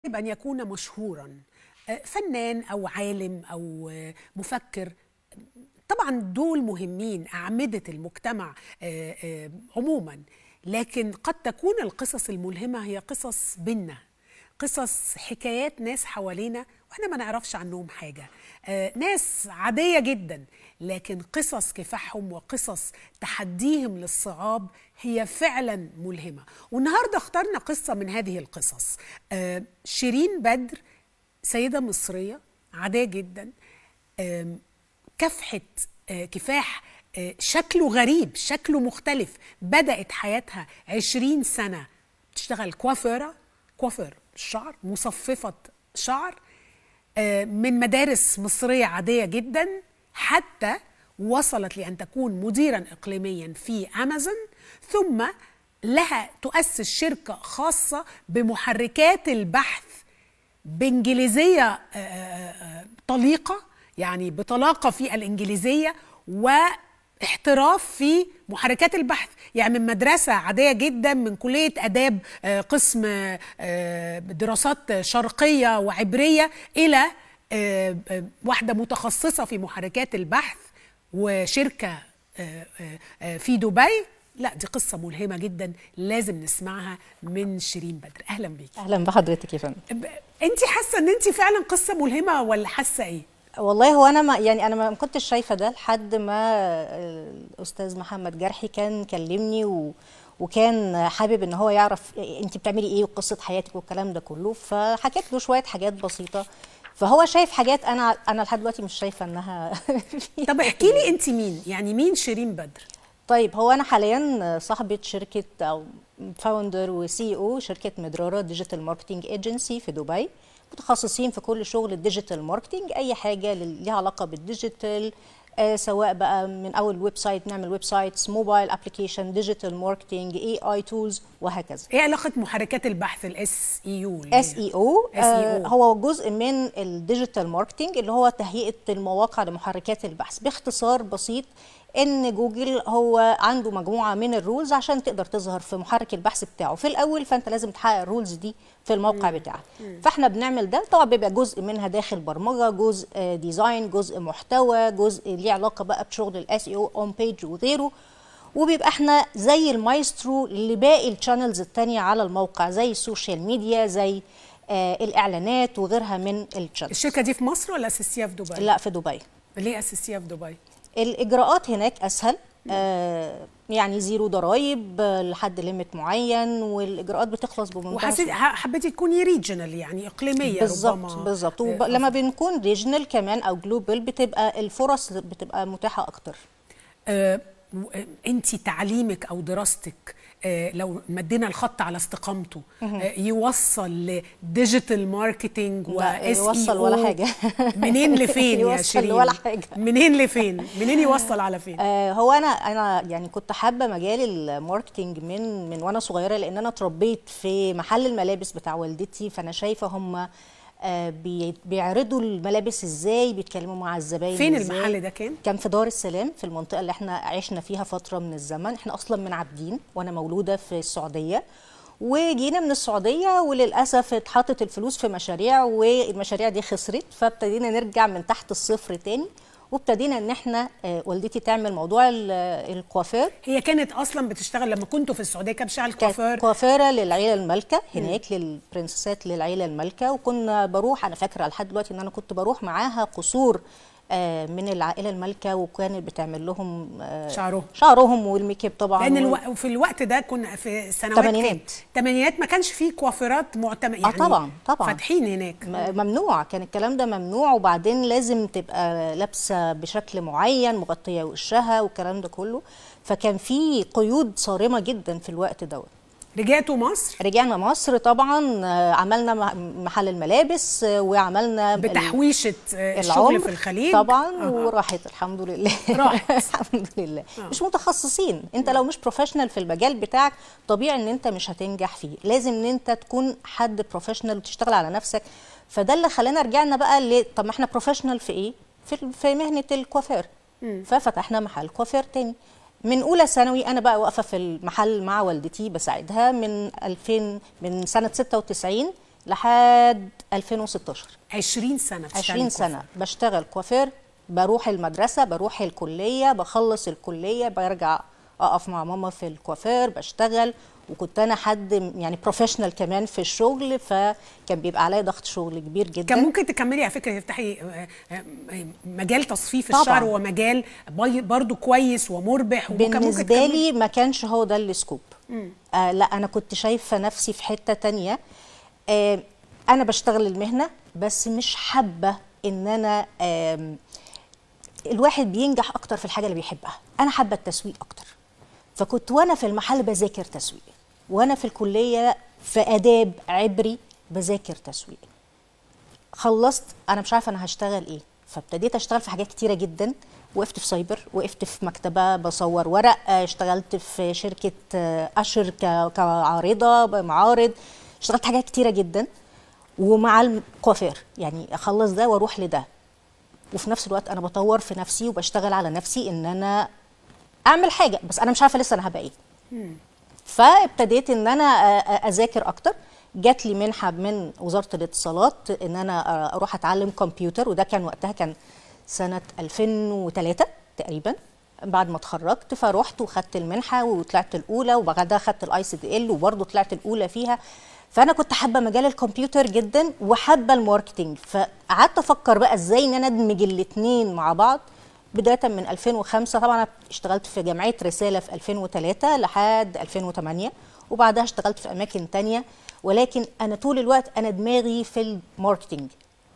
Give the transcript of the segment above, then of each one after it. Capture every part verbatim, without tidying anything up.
يجب أن يكون مشهورا، فنان أو عالم أو مفكر، طبعا دول مهمين، أعمدة المجتمع عموما، لكن قد تكون القصص الملهمة هي قصص بينا، قصص حكايات ناس حوالينا واحنا ما نعرفش عنهم حاجة، ناس عادية جدا، لكن قصص كفاحهم وقصص تحديهم للصعاب هي فعلا ملهمة. والنهاردة اخترنا قصة من هذه القصص. شيرين بدر سيدة مصرية عادية جدا، كافحت كفاح شكله غريب، شكله مختلف، بدأت حياتها عشرين سنة تشتغل كوافيرة، كوافير الشعر، مصففة شعر، من مدارس مصرية عادية جدا حتى وصلت لأن تكون مديرا إقليميا في أمازون، ثم لها تؤسس شركة خاصة بمحركات البحث بإنجليزية طليقة، يعني بطلاقة في الإنجليزية واحتراف في محركات البحث، يعني من مدرسة عادية جدا، من كلية أداب قسم دراسات شرقية وعبرية، إلى واحدة متخصصة في محركات البحث وشركة في دبي. لا دي قصة ملهمة جدا لازم نسمعها من شيرين بدر. أهلا بيك. أهلا بحضرتك يا فندم. أنت حاسة أن أنت فعلا قصة ملهمة ولا حاسة إيه؟ والله هو انا ما يعني انا ما كنتش شايفه ده لحد ما الاستاذ محمد جرحي كان كلمني و وكان حابب ان هو يعرف انت بتعملي ايه وقصه حياتك والكلام ده كله، فحكيت له شويه حاجات بسيطه، فهو شايف حاجات انا انا لحد دلوقتي مش شايفه انها طب احكي لي انت مين، يعني مين شيرين بدر؟ طيب هو انا حاليا صاحبه شركه او فاوندر وسي او شركه مدرارة ديجيتال ماركتنج ايجنسي في دبي، متخصصين في كل شغل الديجيتال ماركتنج، اي حاجه ليها علاقه بالديجيتال، آه سواء بقى من اول ويب سايت، نعمل ويب سايتس، موبايل ابلكيشن، ديجيتال ماركتنج، اي اي تولز وهكذا. ايه علاقه محركات البحث الاس اي او؟ اس اي او هو جزء من الديجيتال ماركتنج اللي هو تهيئه المواقع لمحركات البحث. باختصار بسيط، ان جوجل هو عنده مجموعه من الرولز عشان تقدر تظهر في محرك البحث بتاعه في الاول، فانت لازم تحقق الرولز دي في الموقع بتاعك. فاحنا بنعمل ده، طبعا بيبقى جزء منها داخل برمجه، جزء ديزاين، جزء محتوى، جزء ليه علاقه بقى بشغل الاس اي او اون بيج وغيره، وبيبقى احنا زي المايسترو لباقي الشانلز الثانيه على الموقع، زي السوشيال ميديا، زي آه الاعلانات وغيرها من الشانلز. الشركه دي في مصر ولا اساسيه في دبي؟ لا في دبي. ليه اساسيه في دبي؟ الاجراءات هناك اسهل، آه يعني زيرو ضرايب لحد ليميت معين، والاجراءات بتخلص بمنتهى السهوله. حبيتي تكوني ريجنال يعني اقليميه؟ بالظبط بالظبط. ولما بنكون ريجنال كمان او جلوبال بتبقى الفرص بتبقى متاحه اكتر. آه انت تعليمك او دراستك آه لو مدينا الخط على استقامته آه يوصل لديجيتال ماركتينج واس اي او؟ يوصل ولا حاجه. منين لفين يا شيرين؟ ولا حاجه. منين لفين؟ منين يوصل على فين؟ آه هو انا انا يعني كنت حابه مجال الماركتينج من من وانا صغيره، لان انا اتربيت في محل الملابس بتاع والدتي، فانا شايفه هم آه بيعرضوا الملابس ازاي، بيتكلموا مع الزباين. فين المحل ده كان؟ كان في دار السلام، في المنطقه اللي احنا عشنا فيها فتره من الزمن. احنا اصلا من عابدين وانا مولوده في السعوديه، وجينا من السعوديه وللاسف اتحطت الفلوس في مشاريع والمشاريع دي خسرت، فابتدينا نرجع من تحت الصفر تاني، وابتدينا ان احنا آه والدتي تعمل موضوع الكوافير. هي كانت اصلا بتشتغل لما كنتوا في السعوديه كانت بتشتغل كوافير؟ كوافيره للعيله المالكه هناك، للبرنسسات للعيله المالكه، وكنا بروح، انا فاكره لحد دلوقتي ان انا كنت بروح معاها قصور آه من العائله المالكه، وكانت بتعمل لهم آه شعرهم شعرهم والميك اب طبعا. لان الو... في الوقت ده كنا في سنوات الثمانينات الثمانينات ما كانش فيه كوافيرات معتمد يعني. اه طبعا طبعا فاتحين هناك. ممنوع، كان الكلام ده ممنوع، وبعدين لازم تبقى لابسه بشكل معين، مغطيه وشها والكلام ده كله، فكان في قيود صارمه جدا في الوقت دوت. رجعتوا مصر؟ رجعنا مصر طبعا، عملنا محل الملابس وعملنا بتحويشه الشغل في الخليج طبعا. آه. وراحت الحمد لله. راحت الحمد لله. آه. مش متخصصين، انت لو مش بروفيشنال في المجال بتاعك طبيعي ان انت مش هتنجح فيه، لازم ان انت تكون حد بروفيشنال وتشتغل على نفسك. فده اللي خلانا رجعنا بقى ل طب ما احنا بروفيشنال في ايه؟ في في مهنه الكوافير. ففتحنا محل كوافير تاني. من اولى ثانوي انا بقى واقفه في المحل مع والدتي بساعدها من ألفين، من سنه ستة وتسعين لحد ألفين وستاشر. عشرين سنه عشرين سنه بشتغل كوافير، بروح المدرسه، بروح الكليه، بخلص الكليه برجع اقف مع ماما في الكوافير بشتغل. وكنت انا حد يعني بروفيشنال كمان في الشغل، فكان بيبقى عليا ضغط شغل كبير جدا. كان ممكن تكملي على فكره تفتحي مجال تصفيف الشعر، هو مجال برضو كويس ومربح، بالنسبه لي ما كانش هو ده السكوب. آه لا، انا كنت شايفه نفسي في حته تانية. آه انا بشتغل المهنه بس مش حابه ان انا آه الواحد بينجح اكتر في الحاجه اللي بيحبها. انا حابه التسويق اكتر، فكنت وانا في المحل بذاكر تسويق، وانا في الكليه في اداب عبري بذاكر تسويق. خلصت انا مش عارفه انا هشتغل ايه، فابتديت اشتغل في حاجات كتيره جدا. وقفت في سايبر، وقفت في مكتبه بصور ورق، اشتغلت في شركه اشر كعارضه معارض، اشتغلت حاجات كتيره جدا. ومع الكوافير يعني اخلص ده واروح لده، وفي نفس الوقت انا بطور في نفسي وبشتغل على نفسي ان انا اعمل حاجه، بس انا مش عارفه لسه انا هبقى ايه. فابتديت ان انا اذاكر اكتر. جات لي منحه من وزاره الاتصالات ان انا اروح اتعلم كمبيوتر، وده كان وقتها كان سنه ألفين وثلاثة تقريبا بعد ما اتخرجت. فروحت وخدت المنحه وطلعت الاولى، وبعدها خدت الاي سي دي ال وبرضه طلعت الاولى فيها. فانا كنت حابه مجال الكمبيوتر جدا وحابه الماركتنج، فقعدت افكر بقى ازاي ان انا ادمج الاثنين مع بعض. بدايه من ألفين وخمسة طبعا اشتغلت في جمعيه رساله في ألفين وثلاثة لحد ألفين وثمانية، وبعدها اشتغلت في اماكن تانية. ولكن انا طول الوقت انا دماغي في الماركتنج،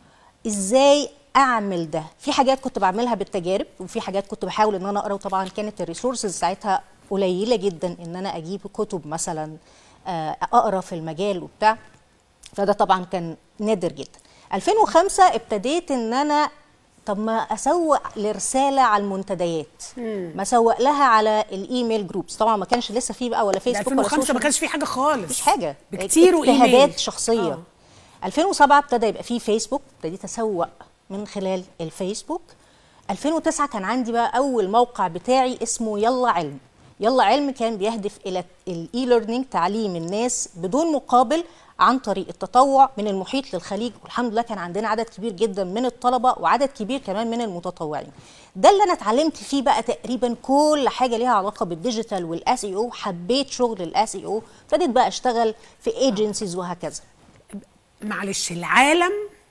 ازاي اعمل ده. في حاجات كنت بعملها بالتجارب، وفي حاجات كنت بحاول ان انا اقرا، وطبعا كانت الريسورسز ساعتها قليله جدا ان انا اجيب كتب مثلا اقرا في المجال وبتاع، فده طبعا كان نادر جدا. ألفين وخمسة ابتديت ان انا طب ما اسوق لرساله على المنتديات، ما اسوق لها على الايميل جروبس. طبعا ما كانش لسه فيه بقى ولا فيسبوك ولا ألفين وخمسة ما كانش فيه حاجه خالص، مفيش حاجه، بكتير اجتهادات شخصيه. آه. ألفين وسبعة ابتدى يبقى فيه فيسبوك، ابتديت اسوق من خلال الفيسبوك. ألفين وتسعة كان عندي بقى اول موقع بتاعي اسمه يلا علم. يلا علم كان بيهدف الى الاي ليرنينج، تعليم الناس بدون مقابل عن طريق التطوع من المحيط للخليج. والحمد لله كان عندنا عدد كبير جدا من الطلبه وعدد كبير كمان من المتطوعين. ده اللي انا اتعلمت فيه بقى تقريبا كل حاجه ليها علاقه بالديجيتال والاس اي او. حبيت شغل الاس اي او، ابتديت بقى اشتغل في ايجنسيز وهكذا. معلش، العالم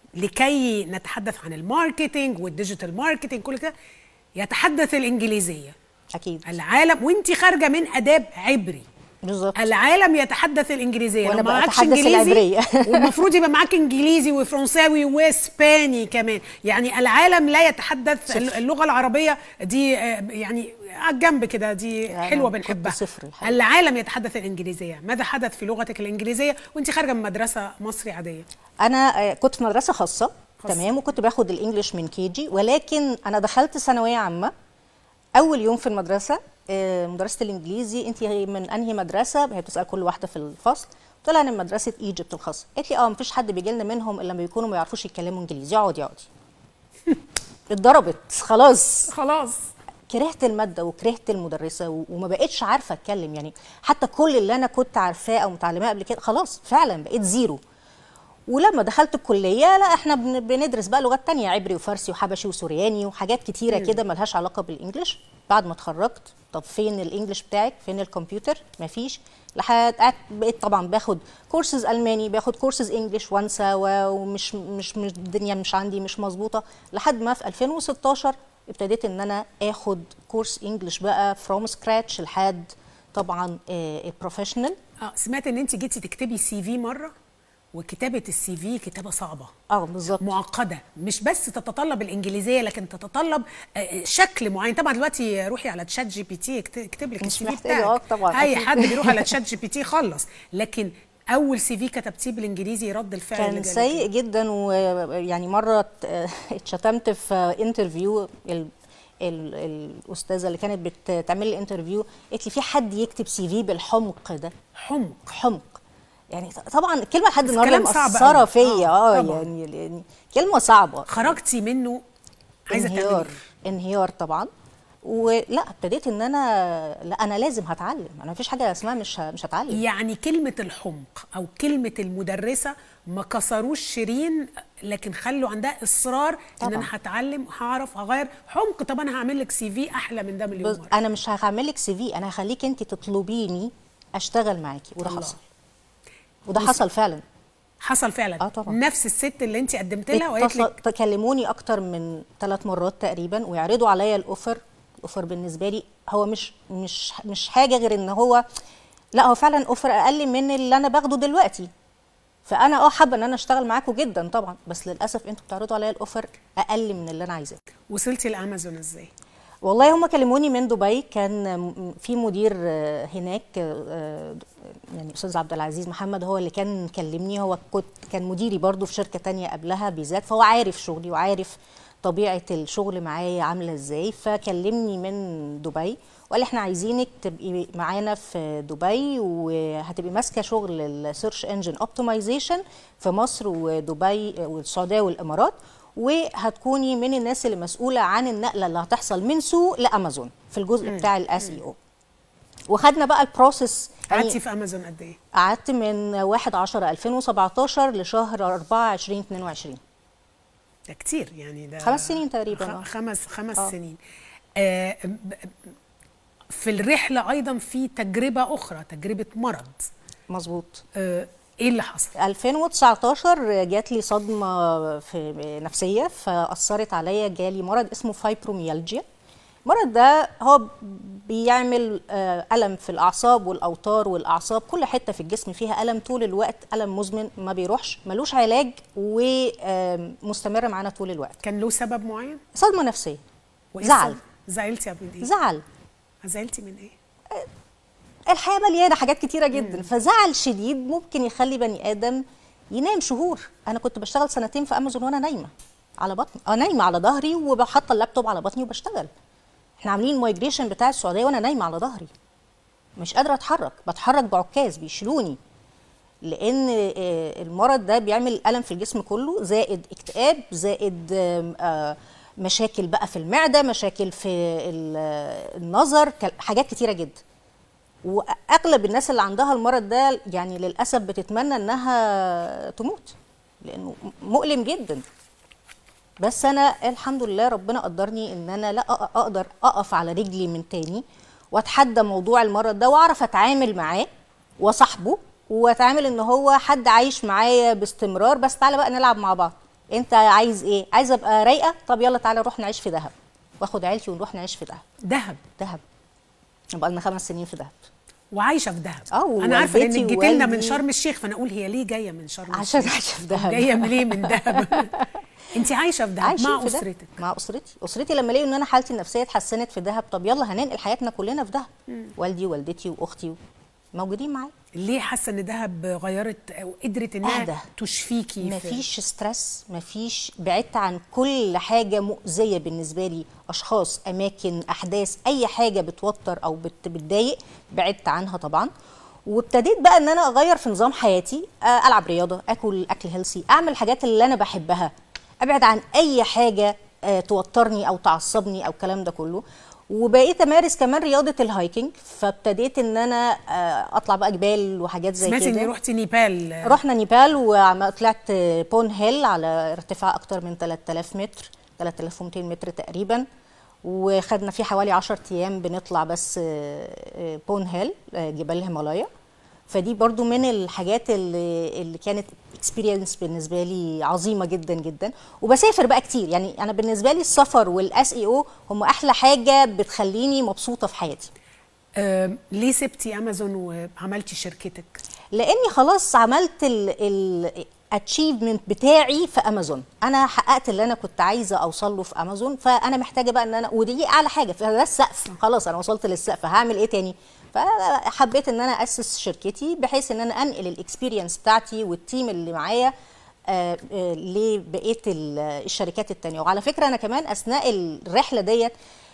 لكي نتحدث عن الماركتينج والديجيتال ماركتينج كل كده يتحدث الانجليزيه. اكيد العالم، وانت خارجه من اداب عبري بالظبط، العالم يتحدث الانجليزيه. وانا بقى اتحدث العبريه والمفروض يبقى معاك انجليزي وفرنساوي واسباني كمان. يعني العالم لا يتحدث صفر. اللغه العربيه دي يعني على الجنب كده، دي يعني حلوه بنحبها. صفر الحقيقة. العالم يتحدث الانجليزيه. ماذا حدث في لغتك الانجليزيه وانت خارجه من مدرسه مصري عاديه؟ انا كنت في مدرسه خاصه تمام، وكنت باخد الانجليش من كيجي. ولكن انا دخلت ثانويه عامه، اول يوم في المدرسه مدرسه الانجليزي انت من انهي مدرسه؟ هي بتسال كل واحده في الفصل. قلت لها انا من مدرسه ايجيبت الخاصه. قالت لي اه مفيش حد بيجي لنا منهم الا لما بيكونوا ما يعرفوش يتكلموا انجليزي. اقعدي اقعدي اتضربت خلاص خلاص. كرهت الماده وكرهت المدرسه وما بقتش عارفه اتكلم. يعني حتى كل اللي انا كنت عارفاه او متعلماه قبل كده خلاص فعلا بقيت زيرو. ولما دخلت الكليه لا احنا بندرس بقى لغات تانية، عبري وفارسي وحبشي وسورياني وحاجات كتيره كده ملهاش علاقه بالانجليش. بعد ما اتخرجت طب فين الانجليش بتاعك؟ فين الكمبيوتر؟ مفيش. لحد بقيت طبعا باخد كورسز الماني، باخد كورسز انجليش وانسى، ومش مش مش الدنيا مش عندي مش مظبوطه. لحد ما في ألفين وستاشر ابتديت ان انا اخد كورس انجليش بقى فروم سكراتش لحد طبعا بروفيشنال. اه سمعت ان انت جيتي تكتبي سي في مره، وكتابه السي في كتابه صعبه اه بالظبط، معقده، مش بس تتطلب الانجليزيه لكن تتطلب شكل معين. طبعا دلوقتي روحي على تشات جي بي تي اكتب لك السي في بتاعك. طبعا اي حد بيروح على تشات جي بي تي خلص. لكن اول سي في كتبتيه بالانجليزي رد الفعل كان سيء جدا. ويعني مره اتشتمت في انترفيو، ال ال الاستاذه اللي كانت بتعمل لي انترفيو قالت لي في حد يكتب سي في بالحمق ده؟ حمق حمق يعني طبعا الكلمه لحد النهارده مأثره فيا. اه, آه يعني, يعني كلمه صعبه. خرجتي منه عايزه انهيار انهيار طبعا. ولا ابتديت ان انا لا انا لازم هتعلم، انا مفيش حاجه اسمها مش مش هتعلم. يعني كلمه الحمق او كلمه المدرسه ما كسروش شيرين، لكن خلوا عندها اصرار طبعاً. ان انا هتعلم هعرف هغير حمق. طب انا هعمل لك سي في احلى من ده مليون مره. انا مش هعمل لك سي في، انا هخليك انت تطلبيني اشتغل معاكي، وده الله. حصل، وده حصل فعلا. حصل فعلا. اه طبعا. نفس الست اللي انت قدمت لها وقالت لك تكلموني اكتر من ثلاث مرات تقريبا ويعرضوا عليا الاوفر. الاوفر بالنسبه لي هو مش مش مش حاجه غير ان هو لا، هو فعلا اوفر اقل من اللي انا باخده دلوقتي. فانا اه حابه ان انا اشتغل معاكم جدا طبعا، بس للاسف انتوا بتعرضوا عليا الاوفر اقل من اللي انا عايزاه. وصلتي لامازون ازاي؟ والله هم كلموني من دبي، كان في مدير هناك يعني استاذ عبد العزيز محمد هو اللي كان كلمني. هو كنت كان مديري برضو في شركه تانية قبلها بذات، فهو عارف شغلي وعارف طبيعه الشغل معايا عامله ازاي. فكلمني من دبي وقال لي احنا عايزينك تبقي معانا في دبي، وهتبقي ماسكه شغل السيرش انجن اوبتمايزيشن في مصر ودبي والسعوديه والامارات، وهتكوني من الناس اللي مسؤوله عن النقله اللي هتحصل من سوق لامازون في الجزء مم. بتاع الاس اي او. وخدنا بقى البروسيس. قعدتي في امازون قد ايه؟ قعدت من واحد عشرة ألفين وسبعتاشر لشهر أربعة ألفين واتنين وعشرين. ده كتير يعني، ده خمس سنين تقريبا. خمس خمس آه. سنين. آه في الرحله ايضا في تجربه اخرى، تجربه مرض. مظبوط. آه ايه اللي حصل؟ ألفين وتسعتاشر جات لي صدمه في نفسيه فاثرت عليا، جالي مرض اسمه فايبروميالجيا. المرض ده هو بيعمل الم في الاعصاب والاوتار والاعصاب، كل حته في الجسم فيها الم طول الوقت، الم مزمن ما بيروحش، ملوش علاج ومستمر معانا طول الوقت. كان له سبب معين؟ صدمه نفسيه. زعل. زعلتي من ايه؟ زعل. زعلتي من ايه؟ الحياه مليانه حاجات كتيره جدا. مم. فزعل شديد ممكن يخلي بني ادم ينام شهور. انا كنت بشتغل سنتين في امازون وانا نايمه على بطني، اه نايمه على ظهري وبحط اللابتوب على بطني وبشتغل. احنا عاملين المايجريشن بتاع السعوديه وانا نايمه على ظهري، مش قادره اتحرك، بتحرك بعكاز بيشيلوني، لان المرض ده بيعمل الم في الجسم كله، زائد اكتئاب، زائد مشاكل بقى في المعده، مشاكل في النظر، حاجات كتيره جدا. واغلب الناس اللي عندها المرض ده يعني للاسف بتتمنى انها تموت لانه مؤلم جدا. بس انا الحمد لله ربنا قدرني ان انا لا اقدر اقف على رجلي من تاني واتحدى موضوع المرض ده واعرف اتعامل معاه وصاحبه، واتعامل ان هو حد عايش معايا باستمرار. بس تعالى بقى نلعب مع بعض، انت عايز ايه؟ عايز ابقى رايقه؟ طب يلا تعالى نروح نعيش في دهب، واخد عيلتي ونروح نعيش في دهب. دهب؟ دهب بقى لنا خمس سنين في دهب وعايشه في دهب. اه انا عارفه انك جيتي لنا من شرم الشيخ، فانا اقول هي ليه جايه من شرم الشيخ؟ عشان عايشه في دهب. جايه ليه من دهب؟ انت عايشه في دهب مع في اسرتك؟ ده. مع اسرتي. اسرتي لما لقوا ان انا حالتي النفسيه اتحسنت في دهب، طب يلا هننقل حياتنا كلنا في دهب. مم. والدي ووالدتي واختي موجودين معايا. ليه حاسه ان دهب غيرت او قدرت انها أهدى. تشفيكي؟ مفيش ستريس، مفيش، بعدت عن كل حاجه مؤذيه بالنسبه لي، اشخاص، اماكن، احداث، اي حاجه بتوتر او بتضايق بعدت عنها طبعا. وابتديت بقى ان انا اغير في نظام حياتي، العب رياضه، اكل اكل هيلثي، اعمل الحاجات اللي انا بحبها، ابعد عن اي حاجه توترني او تعصبني او الكلام ده كله. وبقيت امارس كمان رياضه الهايكنج، فابتديت ان انا اطلع بقى جبال وحاجات زي كده. سمعت اني رحتي نيبال؟ رحنا نيبال وطلعت بون هيل على ارتفاع اكتر من ثلاثة آلاف متر، ثلاثة آلاف ومئتين متر تقريبا، وخدنا فيه حوالي عشرة ايام بنطلع بس بون هيل، جبال الهيمالايا. فدي برضو من الحاجات اللي, اللي كانت اكسبيرينس بالنسبه لي عظيمه جدا جدا. وبسافر بقى كتير، يعني انا بالنسبه لي السفر والاس اي او هم احلى حاجه بتخليني مبسوطه في حياتي. أه ليه سبتي امازون وعملتي شركتك؟ لاني خلاص عملت الاتشيفمنت بتاعي في امازون، انا حققت اللي انا كنت عايزه اوصل له في امازون، فانا محتاجه بقى ان انا، ودي اعلى حاجه، فده السقف، خلاص انا وصلت للسقف، هعمل ايه تاني؟ فحبيت ان انا اسس شركتي بحيث ان انا انقل الاكسبيرينس بتاعتي والتيم اللي معايا آه آه لبقيه الشركات التانيه. وعلى فكره انا كمان اثناء الرحله ديت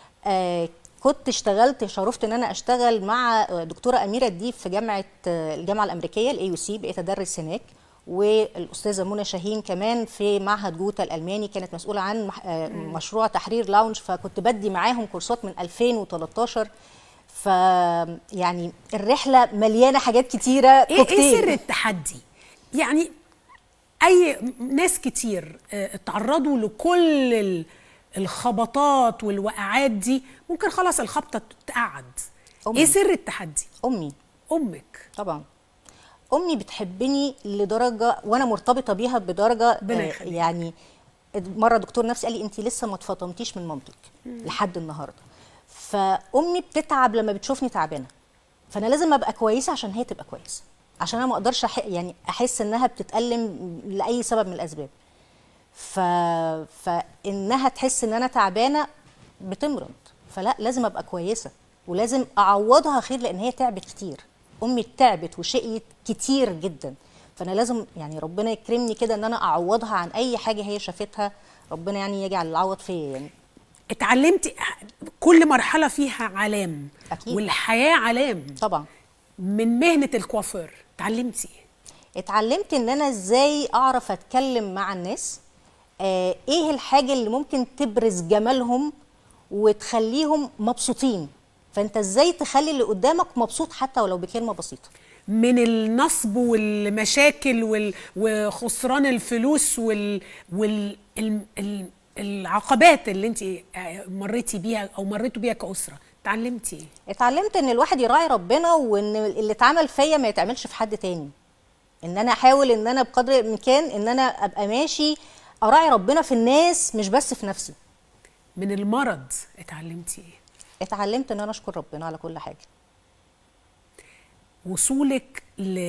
آه كنت اشتغلت، شرفت ان انا اشتغل مع دكتوره اميره الديب في جامعه الجامعه الامريكيه الاي يو سي، بقيت ادرس هناك، والاستاذه منى شاهين كمان في معهد جوتا الالماني كانت مسؤوله عن مشروع تحرير لاونج، فكنت بدي معاهم كورسات من ألفين وتلتاشر. ف يعني الرحله مليانه حاجات كتيره. ايه ايه سر التحدي؟ يعني اي ناس كتير اتعرضوا لكل الخبطات والوقعات دي، ممكن خلاص الخبطه تقعد. ايه سر التحدي؟ امي. امك طبعا امي بتحبني لدرجه، وانا مرتبطه بيها بدرجه آه يعني مره دكتور نفسي قال لي انت لسه ما اتفطمتيش من مامتك لحد النهارده. فامي بتتعب لما بتشوفني تعبانه، فانا لازم ابقى كويسه عشان هي تبقى كويسه، عشان انا ما اقدرش أح... يعني احس انها بتتألم لاي سبب من الاسباب. ف... فانها تحس ان انا تعبانه بتمرض، فلا لازم ابقى كويسه ولازم اعوضها خير، لان هي تعبت كتير. امي تعبت وشقيت كتير جدا، فانا لازم يعني ربنا يكرمني كده ان انا اعوضها عن اي حاجه هي شافتها، ربنا يعني يجعل العوض فيا يعني. اتعلمتي كل مرحله فيها علام. أكيد. والحياه علام طبعا. من مهنه الكوافير اتعلمتي ايه؟ اتعلمت ان انا ازاي اعرف اتكلم مع الناس، آه ايه الحاجه اللي ممكن تبرز جمالهم وتخليهم مبسوطين، فانت ازاي تخلي اللي قدامك مبسوط حتى ولو بكلمه بسيطه. من النصب والمشاكل وال... وخسران الفلوس وال... وال... ال... ال... العقبات اللي انت مريتي بيها او مريتوا بيها كأسرة، اتعلمتي ايه؟ اتعلمت ان الواحد يراعي ربنا، وان اللي اتعمل فيا ما يتعملش في حد تاني، ان انا احاول ان انا بقدر الامكان ان انا ابقى ماشي اراعي ربنا في الناس مش بس في نفسي. من المرض اتعلمتي ايه؟ اتعلمت ان انا اشكر ربنا على كل حاجه. وصولك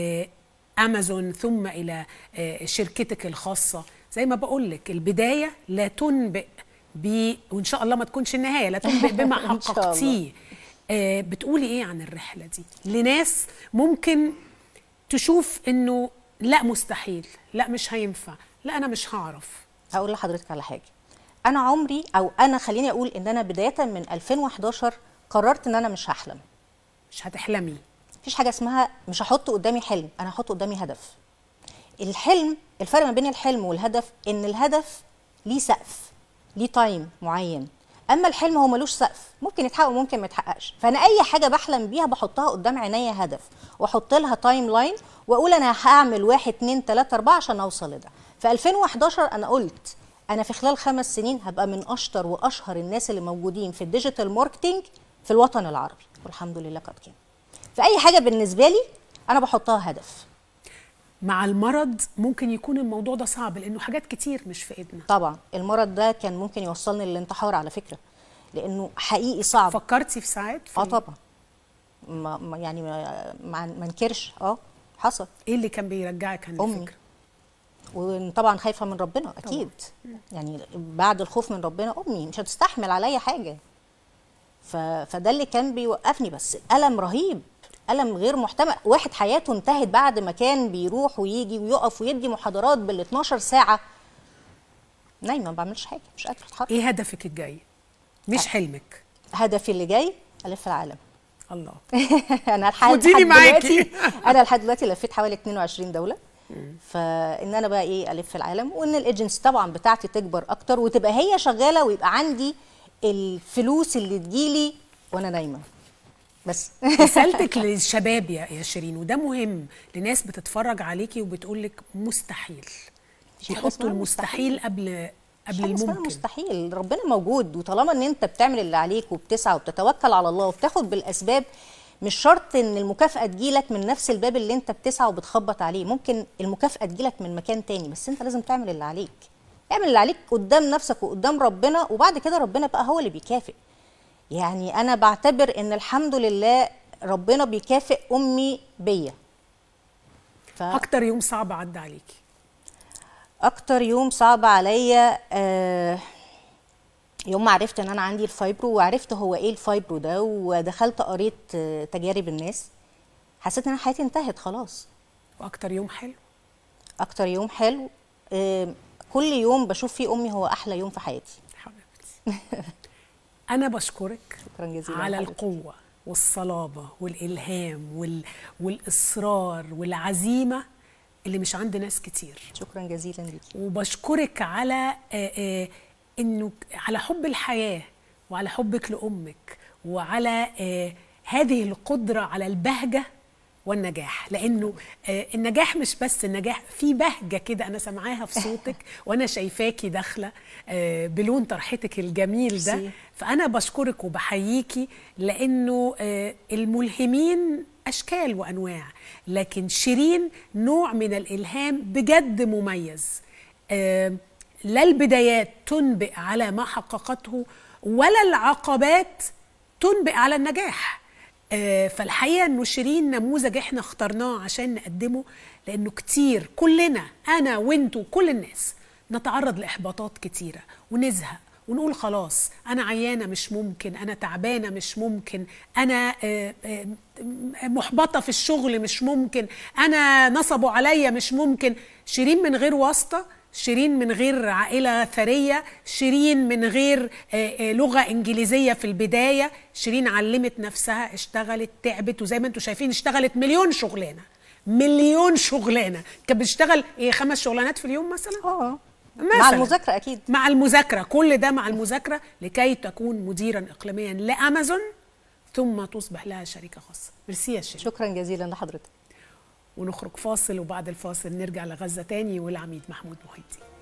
لأمازون ثم إلى شركتك الخاصة، زي ما بقول لك البداية لا تنبئ ب، وإن شاء الله ما تكونش النهاية، لا تنبئ بما حققتيه. بتقولي إيه عن الرحلة دي لناس ممكن تشوف إنه لا مستحيل، لا مش هينفع، لا أنا مش هعرف؟ هقول لحضرتك على حاجة. أنا عمري أو أنا خليني أقول إن أنا بداية من ألفين وحداشر قررت إن أنا مش هحلم. مش هتحلمي؟ مفيش حاجة اسمها مش هحط قدامي حلم، أنا هحط قدامي هدف. الحلم، الفرق ما بين الحلم والهدف إن الهدف ليه سقف، ليه تايم معين، أما الحلم هو ملوش سقف، ممكن يتحقق وممكن ما يتحققش. فأنا أي حاجة بحلم بيها بحطها قدام عينيا هدف، وأحط لها تايم لاين، وأقول أنا هعمل واحد اتنين تلاتة أربعة عشان أوصل لده. في ألفين وحداشر أنا قلت أنا في خلال خمس سنين هبقى من أشطر وأشهر الناس اللي موجودين في الديجيتال ماركتينج في الوطن العربي، والحمد لله قد كان. فأي حاجة بالنسبة لي أنا بحطها هدف. مع المرض ممكن يكون الموضوع ده صعب، لأنه حاجات كتير مش في إيدنا. طبعا المرض ده كان ممكن يوصلني للانتحار على فكرة، لأنه حقيقي صعب. فكرتي في ساعات؟ اه طبعا، ما يعني ما انكرش، اه حصل. ايه اللي كان بيرجعك عن أمي. الفكرة؟ وطبعا خايفة من ربنا أكيد طبعا. يعني بعد الخوف من ربنا أمي مش هتستحمل عليا حاجة، ف... فده اللي كان بيوقفني. بس ألم رهيب، ألم غير محتمل. واحد حياته انتهت بعد ما كان بيروح ويجي ويقف ويدي محاضرات بال اتناشر ساعة نايمة ما بعملش حاجة، مش قادرة اتحرك. ايه هدفك الجاي؟ مش حلمك. هدفي اللي جاي ألف العالم. الله. أنا لحد دلوقتي معاكي. أنا لحد دلوقتي لفيت حوالي اتنين وعشرين دولة. فان انا بقى ايه الف في العالم، وان الايجنس طبعا بتاعتي تكبر اكتر وتبقى هي شغاله، ويبقى عندي الفلوس اللي تجيلي وانا نايمه بس. رسالتك للشباب يا يا شيرين، وده مهم لناس بتتفرج عليكي وبتقول لك مستحيل، يحطوا المستحيل قبل قبل الممكن. مستحيل، ربنا موجود، وطالما ان انت بتعمل اللي عليك وبتسعى وبتتوكل على الله وبتاخد بالاسباب، مش شرط ان المكافأة تجيلك من نفس الباب اللي انت بتسعى وبتخبط عليه، ممكن المكافأة تجيلك من مكان تاني، بس انت لازم تعمل اللي عليك. اعمل اللي عليك قدام نفسك وقدام ربنا، وبعد كده ربنا بقى هو اللي بيكافئ. يعني انا بعتبر ان الحمد لله ربنا بيكافئ امي بيا. ف... اكتر يوم صعب عدى عليكي؟ اكتر يوم صعب عليا آه يوم ما عرفت ان انا عندي الفايبرو، وعرفت هو ايه الفايبرو ده، ودخلت قريت تجارب الناس، حسيت ان انا حياتي انتهت خلاص. واكتر يوم حلو؟ اكتر يوم حلو آه كل يوم بشوف فيه امي هو احلى يوم في حياتي. حبيبتي. انا بشكرك شكرا جزيلا على القوه والصلابه والالهام وال... والاصرار والعزيمه اللي مش عند ناس كتير. شكرا جزيلا ليكي. وبشكرك على آآ آآ انه على حب الحياه، وعلى حبك لامك، وعلى هذه القدره على البهجه والنجاح، لانه آه النجاح مش بس النجاح، في بهجه كده انا سامعاها في صوتك وانا شايفاكي داخله آه بلون طرحتك الجميل ده. فانا بشكرك وبحييكي، لانه آه الملهمين اشكال وانواع، لكن شيرين نوع من الالهام بجد مميز. آه لا البدايات تنبئ على ما حققته ولا العقبات تنبئ على النجاح. آه فالحقيقة انه شيرين نموذج احنا اخترناه عشان نقدمه، لانه كتير كلنا انا وانتو كل الناس نتعرض لاحباطات كتيرة ونزهق ونقول خلاص انا عيانة مش ممكن، انا تعبانة مش ممكن، انا آه آه محبطة في الشغل مش ممكن، انا نصبوا عليا مش ممكن. شيرين من غير واسطة، شيرين من غير عائلة ثرية، شيرين من غير لغة إنجليزية في البداية، شيرين علمت نفسها، اشتغلت، تعبت، وزي ما انتم شايفين اشتغلت مليون شغلانة مليون شغلانة. كانت بتشتغل ايه خمس شغلانات في اليوم مثلا؟ اه مع المذاكرة أكيد، مع المذاكرة، كل ده مع المذاكرة لكي تكون مديرا إقليميا لأمازون ثم تصبح لها شركة خاصة. ميرسي يا شيرين، شكرا جزيلا لحضرتك. ونخرج فاصل، وبعد الفاصل نرجع لغزة تاني والعميد محمود محي الدين.